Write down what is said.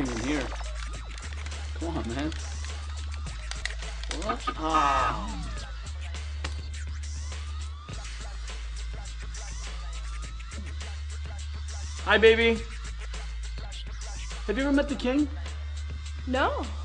king in here. Come on, man. What? Ah. Hi, baby. Have you ever met the king? No.